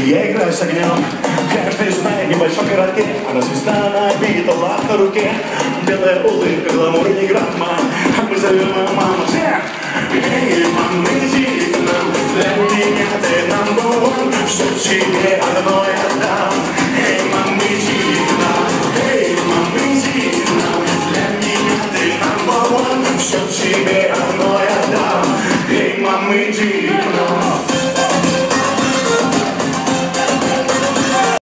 Я играю с огнем, каждый знает в небольшом городке. Она звезда набита, лак на руке. Белая улыбка, гламур и не грамма. А мы зовем ее мама всех. Эй, мама, иди к нам. Для меня ты number one. Все тебе одно я дам. Эй, мама, иди к нам. Эй, мама, иди к нам. Для меня ты number one. Все тебе одно я дам.